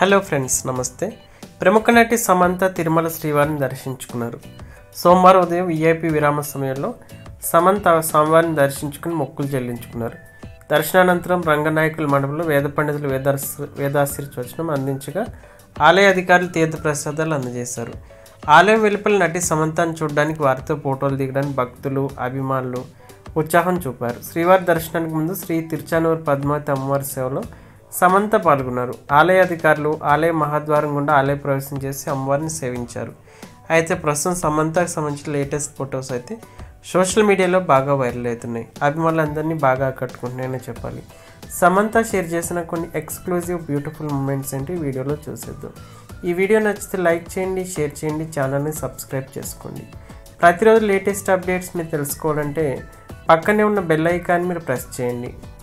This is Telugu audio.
హలో ఫ్రెండ్స్, నమస్తే. ప్రముఖ నటి సమంత తిరుమల శ్రీవారిని దర్శించుకున్నారు. సోమవారం ఉదయం విఐపి విరామ సమయంలో సమంత స్వామివారిని దర్శించుకుని మొక్కులు చెల్లించుకున్నారు. దర్శనానంతరం రంగనాయకుల మండపంలో వేద పండితులు వేదాశీర్వచనం అందించగా ఆలయ అధికారులు తీర్థ ప్రసాదాలు అందజేశారు. ఆలయం వెలుపల నటి సమంతను చూడడానికి, వారితో ఫోటోలు దిగడానికి భక్తులు, అభిమానులు ఉత్సాహం చూపారు. శ్రీవారి దర్శనానికి ముందు శ్రీ తిరుచానూరు పద్మావతి అమ్మవారి సేవలో సమంత పాల్గొన్నారు. ఆలయ అధికారులు ఆలయ మహాద్వారం గుండా ఆలయ ప్రవేశం చేసి అమ్మవారిని సేవించారు. అయితే ప్రస్తుతం సమంతకు సంబంధించిన లేటెస్ట్ ఫొటోస్ అయితే సోషల్ మీడియాలో బాగా వైరల్ అవుతున్నాయి. అభిమానులందరినీ బాగా ఆకట్టుకుంటున్నాయని చెప్పాలి. సమంత షేర్ చేసిన కొన్ని ఎక్స్క్లూజివ్ బ్యూటిఫుల్ మూమెంట్స్ ఏంటి వీడియోలో చూసేద్దాం. ఈ వీడియో నచ్చితే లైక్ చేయండి, షేర్ చేయండి, ఛానల్ని సబ్స్క్రైబ్ చేసుకోండి. ప్రతిరోజు లేటెస్ట్ అప్డేట్స్ మీరు తెలుసుకోవాలంటే పక్కనే ఉన్న బెల్ ఐకాన్ మీరు ప్రెస్ చేయండి.